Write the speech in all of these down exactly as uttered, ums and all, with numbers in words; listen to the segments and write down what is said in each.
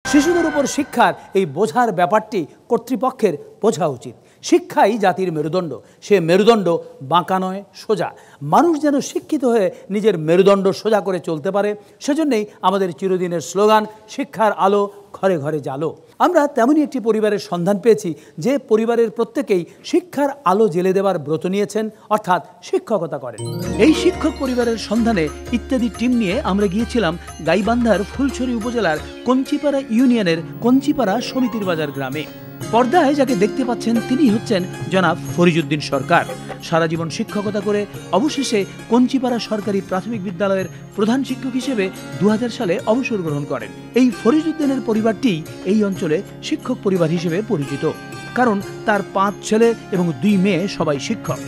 শিশুদের উপর শিক্ষার এই বোঝার ব্যাপারটি কর্তৃপক্ষের বোঝা উচিত। শিক্ষাই জাতির মেরুদণ্ড, সে মেরুদণ্ড বাঁকা নয়, সোজা। মানুষ যেন শিক্ষিত হয়ে নিজের মেরুদণ্ড সোজা করে চলতে পারে, সেজন্যই আমাদের চিরদিনের স্লোগান, শিক্ষার আলো ঘরে ঘরে জালো। আমরা তেমনই একটি পরিবারের সন্ধান পেয়েছি যে পরিবারের প্রত্যেকেই শিক্ষার আলো জ্বেলে দেওয়ার ব্রত নিয়েছেন, অর্থাৎ শিক্ষকতা করেন। এই শিক্ষক পরিবারের সন্ধানে ইত্যাদি টিম নিয়ে আমরা গিয়েছিলাম গাইবান্ধার ফুলছড়ি উপজেলার কঞ্চিপাড়া ইউনিয়নের কঞ্চিপাড়া সমিতির বাজার গ্রামে। পর্দায় যাকে দেখতে পাচ্ছেন তিনি হচ্ছেন জনাব ফরিজউদ্দিন সরকার। সারা জীবন শিক্ষকতা করে অবশেষে কঞ্চিপাড়া সরকারি প্রাথমিক বিদ্যালয়ের প্রধান শিক্ষক হিসেবে দু হাজার সালে অবসর গ্রহণ করেন। এই ফরিজউদ্দিনের পরিবারটি এই অঞ্চলে শিক্ষক পরিবার হিসেবে পরিচিত, কারণ তার পাঁচ ছেলে এবং দুই মেয়ে সবাই শিক্ষক।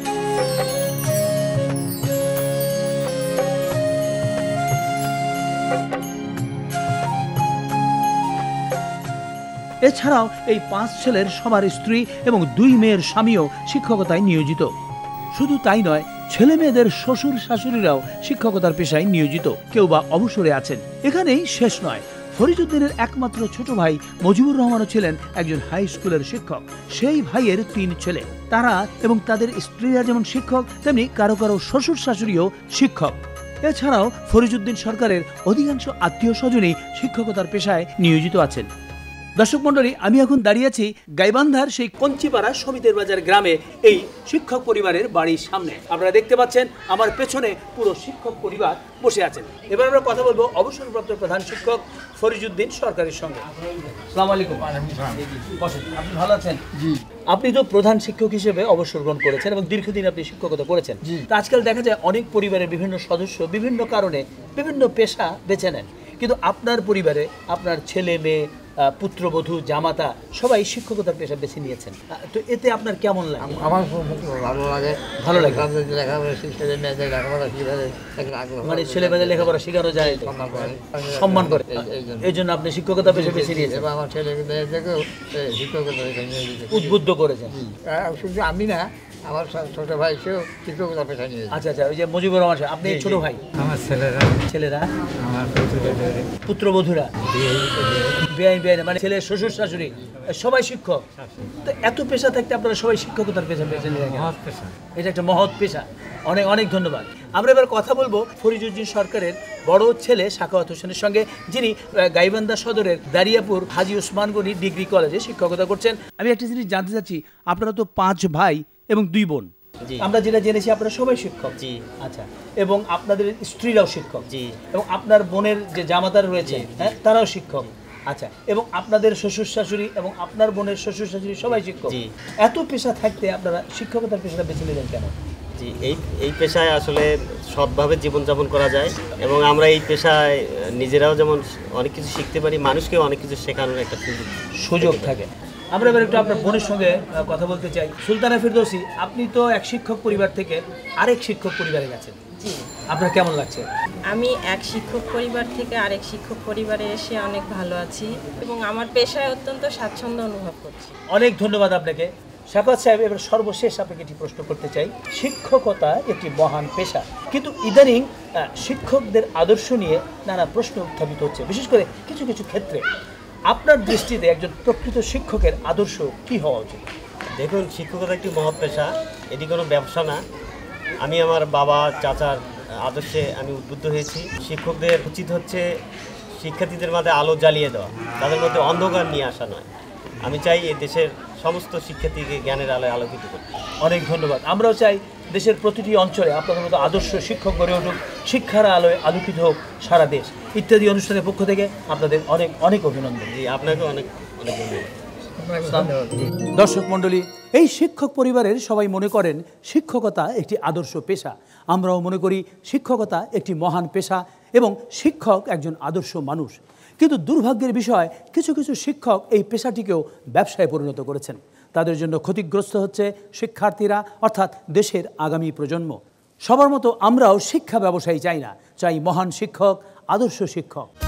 এছাড়াও এই পাঁচ ছেলের সবার স্ত্রী এবং দুই মেয়ের স্বামীও শিক্ষকতায় নিয়োজিত। শুধু তাই নয়, ছেলে মেয়েদের শ্বশুর শাশুড়িরাও শিক্ষকতার পেশায় নিয়োজিত, কেউ বা অবসরে আছেন। এখানেই শেষ নয়, ফরিজউদ্দিনের একমাত্র ছোট ভাই মুজিবুর রহমানও ছিলেন একজন হাই স্কুলের শিক্ষক। সেই ভাইয়ের তিন ছেলে, তারা এবং তাদের স্ত্রীরা যেমন শিক্ষক, তেমনি কারো কারো শ্বশুর শাশুড়িও শিক্ষক। এছাড়াও ফরিজউদ্দিন সরকারের অধিকাংশ আত্মীয় স্বজনই শিক্ষকতার পেশায় নিয়োজিত আছেন। দর্শক মন্ডলী, আমি এখন দাঁড়িয়ে আছি গাইবান্ধার সেই কঞ্চিপাড়া সমিতির বাজার গ্রামে এই শিক্ষক পরিবারের বাড়ির সামনে। আপনারা দেখতে পাচ্ছেন আমার পেছনে পুরো শিক্ষক পরিবার বসে আছেন। এবার আমরা কথা বলবো অবসরপ্রাপ্ত প্রধান শিক্ষক ফরিজউদ্দিন সরকারের সঙ্গে। আসসালামু আলাইকুম। বসেন। আপনি ভালো আছেন? জি। আপনি তো প্রধান শিক্ষক হিসেবে অবসর গ্রহণ করেছেন এবং দীর্ঘদিন আপনি শিক্ষকতা করেছেন। আজকাল দেখা যায় অনেক পরিবারের বিভিন্ন সদস্য বিভিন্ন কারণে বিভিন্ন পেশা বেছে নেন, কিন্তু আপনার পরিবারে আপনার ছেলে মেয়ে, পুত্রবধূ, জামাতা সবাই শিক্ষকতার পেশা বেছে নিয়েছেন, তো এতে আপনার কেমন লাগে? আমার ভালো লাগে। ভালো লাগে মানে ছেলে মেয়েদের লেখাপড়া শেখানো যায়, সম্মান করে, এই জন্য আপনি শিক্ষকতা পেশা বেছে নিয়েছেন। আমার ছেলে মেয়েদেরকেও শিক্ষকতা উদ্বুদ্ধ করেছেন। শুধু আমি না, আমার ছোট ভাই সেও শিক্ষকতা পেশা নিয়েছে। আচ্ছা আচ্ছা, ওই যে মুজিবুর রহমান, আপনি ছোট ভাই? আমার ছেলেরা ছেলেরা আমার পুত্রবধূরা, বেআইন বেআইন মানে ছেলে শ্বশুর শাশুড়ি সবাই শিক্ষক। তো এত পেশা থাকতে আপনারা সবাই শিক্ষকতার পেশা বেছে নিলেন? এটা একটা মহৎ পেশা। অনেক অনেক ধন্যবাদ। আমরা এবার কথা বলবো ফরিজউদ্দিন সরকারের বড় ছেলে সাখাওয়াত হোসেনের সঙ্গে, যিনি গাইবান্ধা সদরের দারিয়াপুর হাজী ওসমান গনি ডিগ্রি কলেজে শিক্ষকতা করছেন। আমি একটা জিনিস জানতে চাচ্ছি, আপনারা তো পাঁচ ভাই এবং দুই বোন, আমরা যেটা জেনেছি আপনারা সবাই শিক্ষক। জি। আচ্ছা, এবং আপনাদের স্ত্রীরাও শিক্ষক? জি। এবং আপনার বোনের যে জামাতার রয়েছে, হ্যাঁ, তারাও শিক্ষক? আচ্ছা, এবং আপনাদের শ্বশুর শাশুড়ি এবং আপনার বোনের শ্বশুর শাশুড়ি সবাই শিক্ষক? জি। এত পেশা থাকতে আপনারা শিক্ষকতার পেশাটা বেছে নিলেন কেন? জি, এই এই পেশায় আসলে সৎভাবে জীবনযাপন করা যায় এবং আমরা এই পেশায় নিজেরাও যেমন অনেক কিছু শিখতে পারি, মানুষকেও অনেক কিছু শেখানোর একটা সুযোগ থাকে। আমরা এবার একটু আপনার বোনের সঙ্গে কথা বলতে চাই। সুলতানা ফেরদৌসী, আপনি তো এক শিক্ষক পরিবার থেকে আরেক শিক্ষক পরিবারে গেছেন, জি, আপনার কেমন লাগছে? আমি এক শিক্ষক পরিবার থেকে আরেক শিক্ষক পরিবারে এসে অনেক ভালো আছি এবং আমার পেশায় অত্যন্ত স্বাচ্ছন্দ্য অনুভব করছি। অনেক ধন্যবাদ আপনাকে। সাখাওয়াত সাহেব, এবার সর্বশেষ আপনাকে একটি প্রশ্ন করতে চাই। শিক্ষকতা একটি মহান পেশা, কিন্তু ইদানিং শিক্ষকদের আদর্শ নিয়ে নানা প্রশ্ন উত্থাপিত হচ্ছে, বিশেষ করে কিছু কিছু ক্ষেত্রে। আপনার দৃষ্টিতে একজন প্রকৃত শিক্ষকের আদর্শ কি হওয়া উচিত? দেখুন, শিক্ষকতা একটি মহৎ পেশা, এটি কোনো ব্যবসা না। আমি আমার বাবা চাচার আদর্শে আমি উদ্বুদ্ধ হয়েছি। শিক্ষকদের উচিত হচ্ছে শিক্ষার্থীদের মাঝে আলো জ্বালিয়ে দেওয়া, তাদের মধ্যে অন্ধকার নিয়ে আসা নয়। আমি চাই এই দেশের সমস্ত শিক্ষার্থীকে জ্ঞানের আলোয় আলোকিত করতে। অনেক ধন্যবাদ। আমরাও চাই দেশের প্রতিটি অঞ্চলে আপনাদের মতো আদর্শ শিক্ষক গড়ে উঠুক, শিক্ষার আলোয় আলোকিত হোক সারা দেশ। ইত্যাদি অনুষ্ঠানের পক্ষ থেকে আপনাদের অনেক অনেক অভিনন্দন। জি, আপনাকে অনেক অনেক ধন্যবাদ। দর্শক মণ্ডলী, এই শিক্ষক পরিবারের সবাই মনে করেন শিক্ষকতা একটি আদর্শ পেশা। আমরাও মনে করি শিক্ষকতা একটি মহান পেশা এবং শিক্ষক একজন আদর্শ মানুষ। কিন্তু দুর্ভাগ্যের বিষয়, কিছু কিছু শিক্ষক এই পেশাটিকেও ব্যবসায় পরিণত করেছেন। তাদের জন্য ক্ষতিগ্রস্ত হচ্ছে শিক্ষার্থীরা, অর্থাৎ দেশের আগামী প্রজন্ম। সবার মতো আমরাও শিক্ষা ব্যবসায়ী চাই না, চাই মহান শিক্ষক, আদর্শ শিক্ষক।